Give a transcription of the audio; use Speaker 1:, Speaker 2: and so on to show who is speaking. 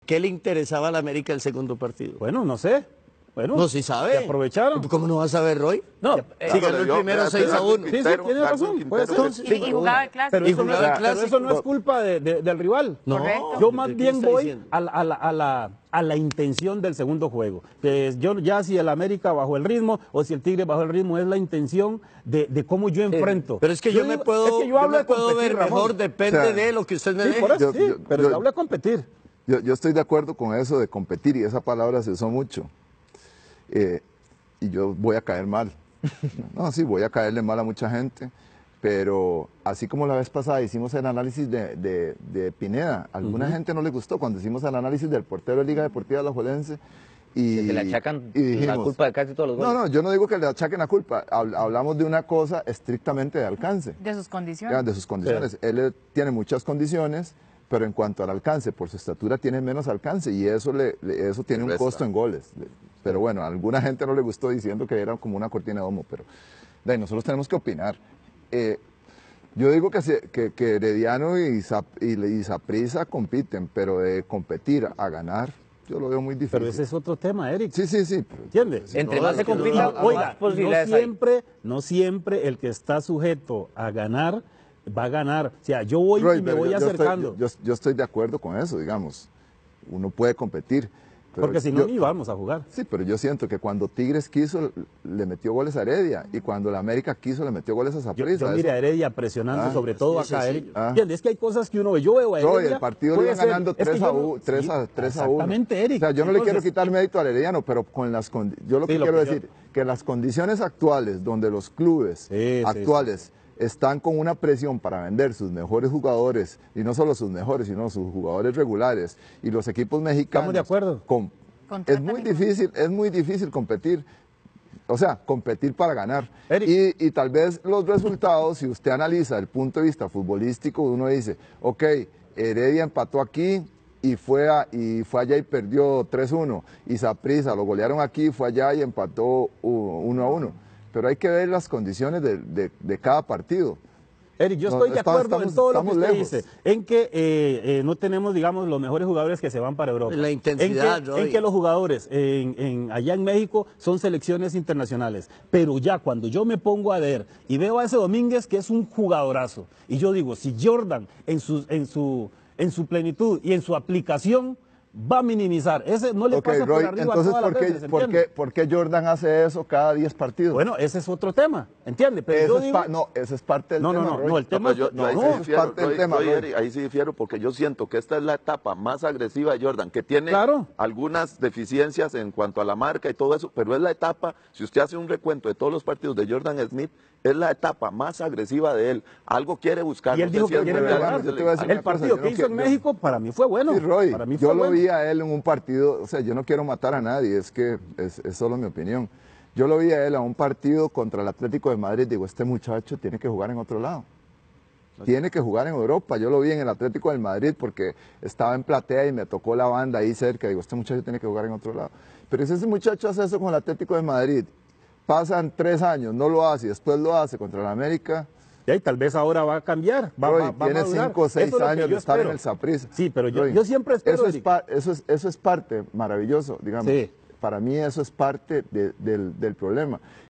Speaker 1: ¿qué le interesaba a la América el segundo partido?
Speaker 2: Bueno, no sé. Bueno,
Speaker 1: No, sí sabe.
Speaker 2: ¿se aprovecharon?
Speaker 1: ¿Cómo no vas a ver, Roy?
Speaker 2: No,
Speaker 1: si ganó el primero 6-1.
Speaker 2: Sí, tiene razón. Puede ser.
Speaker 3: Y jugaba el clásico.
Speaker 2: Pero eso,
Speaker 1: jugaba el
Speaker 2: pero eso
Speaker 1: clásico.
Speaker 2: no es culpa del rival.
Speaker 1: No.
Speaker 3: Correcto.
Speaker 2: Yo más
Speaker 1: ¿qué
Speaker 2: bien
Speaker 1: está
Speaker 2: voy
Speaker 1: diciendo?
Speaker 2: a la intención del segundo juego. Yo ya si el América bajó el ritmo o si el Tigre bajó el ritmo, es la intención de cómo yo enfrento.
Speaker 1: Pero es que yo me
Speaker 2: digo-
Speaker 1: puedo,
Speaker 2: es que
Speaker 1: yo
Speaker 2: hablo
Speaker 1: me
Speaker 2: de
Speaker 1: puedo
Speaker 2: competir,
Speaker 1: ver
Speaker 2: Ramón.
Speaker 1: mejor, depende
Speaker 4: O sea,
Speaker 1: de lo que usted me
Speaker 2: Sí,
Speaker 1: deje.
Speaker 2: por eso,
Speaker 4: Yo-
Speaker 2: sí,
Speaker 4: yo-
Speaker 2: pero
Speaker 4: yo-
Speaker 2: yo hablo de competir.
Speaker 4: Yo estoy de acuerdo con eso de competir y esa palabra se usó mucho. Y yo voy a caer mal. No, sí, voy a caerle mal a mucha gente, pero así como la vez pasada hicimos el análisis de Pineda, a alguna gente no le gustó cuando hicimos el análisis del portero de Liga Deportiva Alajuelense. Y,
Speaker 5: Que le achacan
Speaker 4: y dijimos,
Speaker 5: la culpa de casi todos los goles.
Speaker 4: No, yo no digo que le achaquen la culpa, hablamos de una cosa estrictamente de alcance.
Speaker 3: De sus
Speaker 4: Ya,
Speaker 3: condiciones.
Speaker 4: de sus condiciones. Él tiene muchas condiciones, pero en cuanto al alcance, por su estatura tiene menos alcance y eso eso tiene un costo en goles. Pero bueno, a alguna gente no le gustó diciendo que era como una cortina de humo, pero nosotros tenemos que opinar. Yo digo que Herediano y Saprissa compiten, pero de competir a ganar, yo lo veo muy difícil.
Speaker 2: Pero ese es otro tema, Eric.
Speaker 4: Sí.
Speaker 2: ¿Entiendes?
Speaker 5: Entre más se compita,
Speaker 2: Oiga,
Speaker 5: más posibilidades hay.
Speaker 2: no siempre el que está sujeto a ganar va a ganar. O sea, yo voy
Speaker 4: Roy,
Speaker 2: y me
Speaker 4: pero
Speaker 2: voy acercando.
Speaker 4: yo estoy de acuerdo con eso, digamos. Uno puede competir. pero
Speaker 2: porque si no, ni vamos a jugar.
Speaker 4: Sí, pero yo siento que cuando Tigres quiso, le metió goles a Heredia, y cuando la América quiso, le metió goles a
Speaker 2: Yo
Speaker 4: Saprissa.
Speaker 2: mire a Heredia presionando, sobre todo
Speaker 1: sí,
Speaker 2: acá,
Speaker 1: sí.
Speaker 2: Eric. ¿Entiendes? Es que hay cosas que uno ve. Yo veo a
Speaker 4: Roy,
Speaker 2: Heredia.
Speaker 4: el partido lo
Speaker 2: puede
Speaker 4: iban
Speaker 2: ser-
Speaker 4: ganando
Speaker 2: es que
Speaker 4: 3 a
Speaker 2: yo no-
Speaker 4: 1. 3 a 1.
Speaker 2: Exactamente, Eric.
Speaker 4: O sea, yo no le quiero
Speaker 2: Entonces,
Speaker 4: quitar mérito al Herediano, pero con las yo lo que
Speaker 2: Sí, lo
Speaker 4: quiero
Speaker 2: que yo-
Speaker 4: decir, que las condiciones actuales, donde los clubes
Speaker 2: Sí,
Speaker 4: actuales están con una presión para vender sus mejores jugadores, y no solo sus mejores, sino sus jugadores regulares, y los equipos mexicanos...
Speaker 2: Estamos de acuerdo.
Speaker 4: Es muy difícil competir, o sea, competir para ganar.
Speaker 2: Eric.
Speaker 4: Y tal vez los resultados, si usted analiza el punto de vista futbolístico, uno dice, ok, Heredia empató aquí y fue allá y perdió 3-1, y Saprissa lo golearon aquí, fue allá y empató 1-1. Pero hay que ver las condiciones de cada partido.
Speaker 2: Eric, yo
Speaker 4: No,
Speaker 2: estoy de acuerdo
Speaker 4: estamos-
Speaker 2: en todo lo que
Speaker 4: estamos
Speaker 2: usted
Speaker 4: lejos.
Speaker 2: dice, en que no tenemos, digamos, los mejores jugadores que se van para Europa.
Speaker 1: La intensidad, Roy.
Speaker 2: en que los jugadores allá en México son selecciones internacionales. Pero ya cuando yo me pongo a ver y veo a ese Domínguez, que es un jugadorazo, y yo digo, si Jordan en su plenitud y en su aplicación va a minimizar, ese no le
Speaker 4: Ok,
Speaker 2: pasa
Speaker 4: Roy,
Speaker 2: por arriba
Speaker 4: entonces,
Speaker 2: todas las veces, ¿entiende?
Speaker 4: ¿por qué Jordan hace eso cada 10 partidos?
Speaker 2: Bueno, ese es otro tema, ¿entiende? Pero
Speaker 4: Eso
Speaker 2: yo
Speaker 4: es
Speaker 2: digo,
Speaker 4: no, ese es parte del tema, Roy.
Speaker 2: no, el tema
Speaker 6: yo,
Speaker 2: es que-
Speaker 6: yo ahí
Speaker 2: no,
Speaker 6: sí
Speaker 4: eso es
Speaker 6: difiero,
Speaker 4: parte del
Speaker 6: Roy,
Speaker 4: tema,
Speaker 6: Roy,
Speaker 4: Roy.
Speaker 6: Eric, ahí sí difiero porque yo siento que esta es la etapa más agresiva de Jordan, que tiene
Speaker 2: Claro.
Speaker 6: algunas deficiencias en cuanto a la marca y todo eso, pero es la etapa, si usted hace un recuento de todos los partidos de Jordan Smith, es la etapa más agresiva de él. Algo quiere buscar.
Speaker 2: Y él
Speaker 6: no
Speaker 2: dijo
Speaker 6: sé
Speaker 2: que
Speaker 6: si
Speaker 2: quiere
Speaker 6: es
Speaker 2: mejorar.
Speaker 6: relevante,
Speaker 4: Yo te voy a decir
Speaker 2: El
Speaker 4: una cosa,
Speaker 2: partido
Speaker 4: yo
Speaker 2: que
Speaker 4: no
Speaker 2: hizo en
Speaker 4: quiero-
Speaker 2: México para mí fue bueno.
Speaker 4: Sí, Roy,
Speaker 2: Para mí
Speaker 4: yo
Speaker 2: fue
Speaker 4: lo
Speaker 2: bueno.
Speaker 4: vi a él en un partido, o sea, yo no quiero matar a nadie, es que es solo mi opinión. Yo lo vi a él a un partido contra el Atlético de Madrid, digo, este muchacho tiene que jugar en otro lado. Tiene que jugar en Europa. Yo lo vi en el Atlético del Madrid porque estaba en platea y me tocó la banda ahí cerca. Digo, este muchacho tiene que jugar en otro lado. Pero si ese muchacho hace eso con el Atlético de Madrid, pasan 3 años, no lo hace y después lo hace contra el América...
Speaker 2: Y tal vez ahora va a cambiar.
Speaker 4: Roy,
Speaker 2: va a
Speaker 4: tiene
Speaker 2: madurar.
Speaker 4: 5 o 6
Speaker 2: Eso es lo que
Speaker 4: años
Speaker 2: yo
Speaker 4: de estar en
Speaker 2: espero.
Speaker 4: el Saprissa.
Speaker 2: Sí, pero
Speaker 4: Roy,
Speaker 2: yo siempre espero,
Speaker 4: eso es,
Speaker 2: Eric.
Speaker 4: eso es parte maravilloso, digamos.
Speaker 2: Sí.
Speaker 4: Para mí eso es parte del problema.